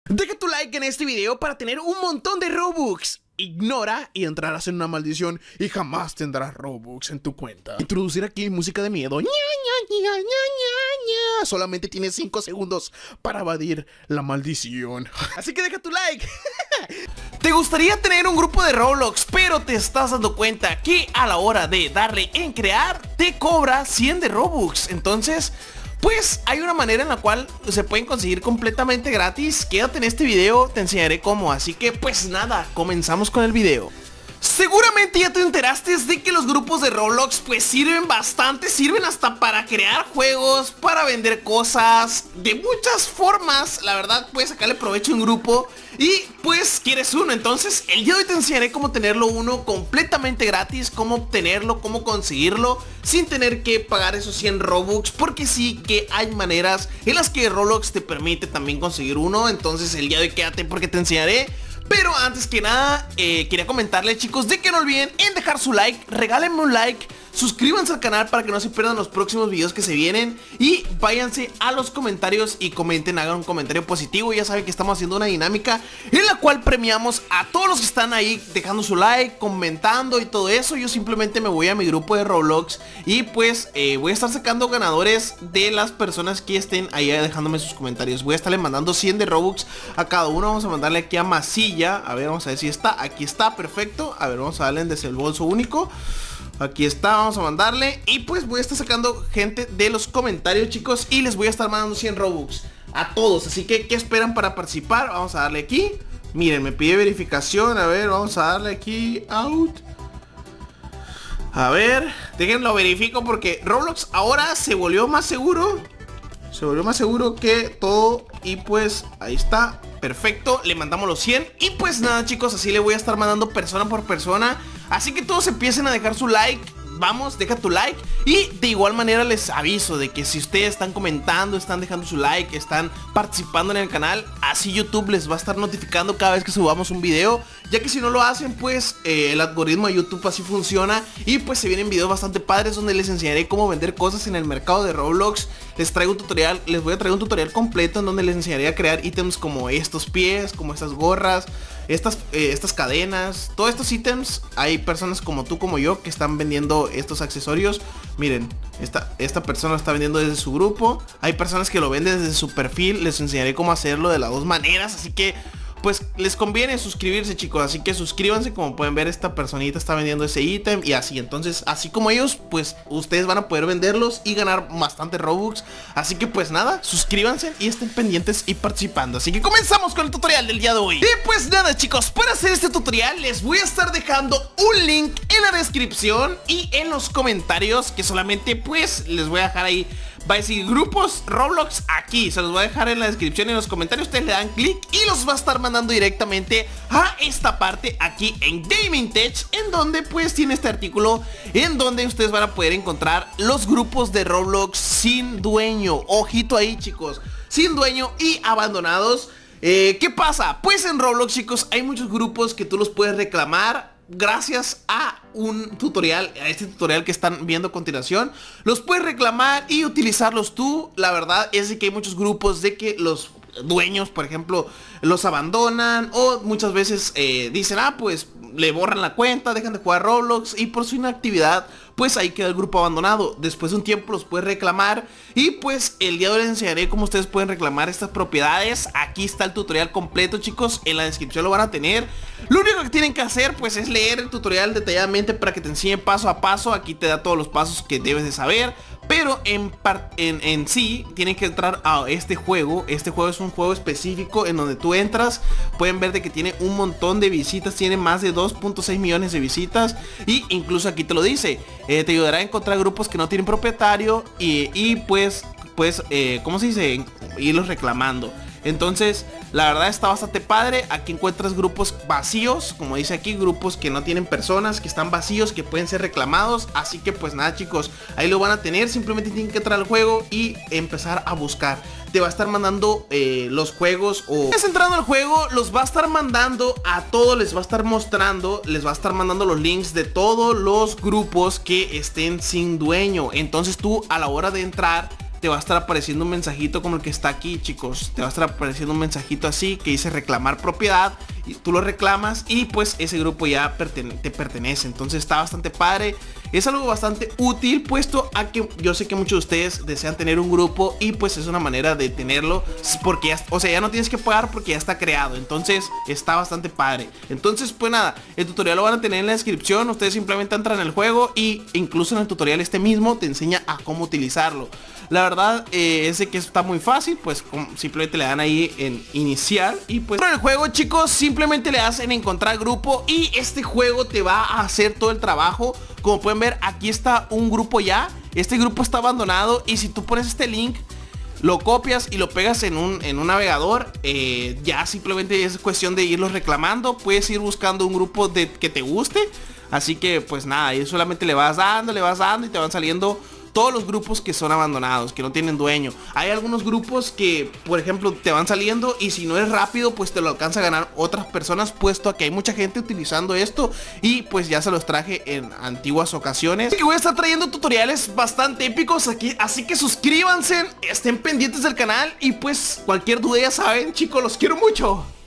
Deja tu like en este video para tener un montón de Robux. Ignora y entrarás en una maldición y jamás tendrás Robux en tu cuenta. Introducir aquí música de miedo. Ña, ña, ña, ña, ña, ña. Solamente tienes 5 segundos para evadir la maldición. Así que deja tu like. ¿Te gustaría tener un grupo de Roblox, pero te estás dando cuenta que a la hora de darle en crear te cobra 100 de Robux? Entonces, pues hay una manera en la cual se pueden conseguir completamente gratis. Quédate en este video, te enseñaré cómo. Así que pues nada, comenzamos con el video. Seguramente ya te enteraste de que los grupos de Roblox pues sirven bastante, sirven hasta para crear juegos, para vender cosas, de muchas formas. La verdad puedes sacarle provecho a un grupo y pues quieres uno. Entonces el día de hoy te enseñaré cómo tenerlo uno completamente gratis, cómo obtenerlo, cómo conseguirlo sin tener que pagar esos 100 Robux, porque sí que hay maneras en las que Roblox te permite también conseguir uno. Entonces el día de hoy quédate porque te enseñaré. Pero antes que nada, quería comentarles, chicos, de que no olviden en dejar su like, regálenme un like, suscríbanse al canal para que no se pierdan los próximos videos que se vienen. Y váyanse a los comentarios y comenten, hagan un comentario positivo. Ya saben que estamos haciendo una dinámica en la cual premiamos a todos los que están ahí dejando su like, comentando y todo eso. Yo simplemente me voy a mi grupo de Roblox y pues voy a estar sacando ganadores de las personas que estén ahí dejándome sus comentarios. Voy a estarle mandando 100 de Robux a cada uno. Vamos a mandarle aquí a Masilla. A ver, vamos a ver si está. Aquí está, perfecto. A ver, vamos a darle en desembolso único. Aquí está, vamos a mandarle. Y pues voy a estar sacando gente de los comentarios, chicos, y les voy a estar mandando 100 Robux a todos. Así que, ¿qué esperan para participar? Vamos a darle aquí. Miren, me pide verificación. A ver, vamos a darle aquí out. A ver, déjenlo verifico porque Roblox ahora se volvió más seguro. Se volvió más seguro que todo. Y pues ahí está, perfecto, le mandamos los 100. Y pues nada, chicos, así le voy a estar mandando persona por persona. Así que todos empiecen a dejar su like. Vamos, deja tu like. Y de igual manera les aviso de que si ustedes están comentando, están dejando su like, están participando en el canal, así YouTube les va a estar notificando cada vez que subamos un video. Ya que si no lo hacen, pues el algoritmo de YouTube así funciona. Y pues se vienen videos bastante padres donde les enseñaré cómo vender cosas en el mercado de Roblox. Les traigo un tutorial, les voy a traer un tutorial completo en donde les enseñaré a crear ítems como estos pies, como estas gorras, estas cadenas, todos estos ítems. Hay personas como tú, como yo, que están vendiendo estos accesorios. Miren, esta persona lo está vendiendo desde su grupo. Hay personas que lo venden desde su perfil. Les enseñaré cómo hacerlo de las dos maneras. Así que pues les conviene suscribirse, chicos. Así que suscríbanse. Como pueden ver, esta personita está vendiendo ese ítem y así. Entonces, así como ellos, pues ustedes van a poder venderlos y ganar bastante Robux. Así que pues nada, suscríbanse y estén pendientes y participando. Así que comenzamos con el tutorial del día de hoy. Y pues nada, chicos, para hacer este tutorial les voy a estar dejando un link en la descripción y en los comentarios, que solamente pues les voy a dejar ahí. Va a decir grupos Roblox aquí. Se los voy a dejar en la descripción y en los comentarios. Ustedes le dan clic y los va a estar mandando directamente a esta parte aquí en Gaming Tech, en donde pues tiene este artículo en donde ustedes van a poder encontrar los grupos de Roblox sin dueño. Ojito ahí, chicos, sin dueño y abandonados. ¿Qué pasa? Pues en Roblox, chicos, hay muchos grupos que tú los puedes reclamar gracias a un tutorial, a este tutorial que están viendo a continuación. Los puedes reclamar y utilizarlos tú. La verdad es de que hay muchos grupos de que los dueños, por ejemplo, los abandonan o muchas veces dicen, pues le borran la cuenta, dejan de jugar Roblox y por su inactividad pues ahí queda el grupo abandonado. Después de un tiempo los puedes reclamar y pues el día de hoy les enseñaré cómo ustedes pueden reclamar estas propiedades. Aquí está el tutorial completo, chicos, en la descripción lo van a tener. Lo único que tienen que hacer pues es leer el tutorial detalladamente para que te enseñe paso a paso. Aquí te da todos los pasos que debes de saber. Pero en sí tienen que entrar a este juego. Este juego es un juego específico en donde tú entras. Pueden ver de que tiene un montón de visitas. Tiene más de 2.6 millones de visitas. Y incluso aquí te lo dice. Te ayudará a encontrar grupos que no tienen propietario. Y pues ¿cómo se dice? Irlos reclamando. Entonces, la verdad está bastante padre. Aquí encuentras grupos vacíos, como dice aquí, grupos que no tienen personas, que están vacíos, que pueden ser reclamados. Así que pues nada, chicos, ahí lo van a tener. Simplemente tienen que entrar al juego y empezar a buscar. Te va a estar mandando los juegos, o entrando al juego, los va a estar mandando a todos, les va a estar mostrando, les va a estar mandando los links de todos los grupos que estén sin dueño. Entonces tú, a la hora de entrar, te va a estar apareciendo un mensajito como el que está aquí, chicos. Te va a estar apareciendo un mensajito así que dice reclamar propiedad, y tú lo reclamas y pues ese grupo ya te pertenece. Entonces está bastante padre. Es algo bastante útil, puesto a que yo sé que muchos de ustedes desean tener un grupo y pues es una manera de tenerlo, porque ya, o sea, ya no tienes que pagar porque ya está creado. Entonces está bastante padre. Entonces pues nada, el tutorial lo van a tener en la descripción. Ustedes simplemente entran en el juego y incluso en el tutorial este mismo te enseña a cómo utilizarlo. La verdad es de que está muy fácil, pues simplemente le dan ahí en iniciar y pues en el juego, chicos, simplemente le das en encontrar grupo y este juego te va a hacer todo el trabajo. Como pueden ver, aquí está un grupo ya. Este grupo está abandonado y si tú pones este link, lo copias y lo pegas en un navegador, ya simplemente es cuestión de irlos reclamando. Puedes ir buscando un grupo que te guste. Así que pues nada, y solamente le vas dando y te van saliendo todos los grupos que son abandonados, que no tienen dueño. Hay algunos grupos que, por ejemplo, te van saliendo y si no es rápido, pues te lo alcanza a ganar otras personas, puesto a que hay mucha gente utilizando esto y pues ya se los traje en antiguas ocasiones. Así que voy a estar trayendo tutoriales bastante épicos aquí, así que suscríbanse, estén pendientes del canal y pues cualquier duda ya saben, chicos, los quiero mucho.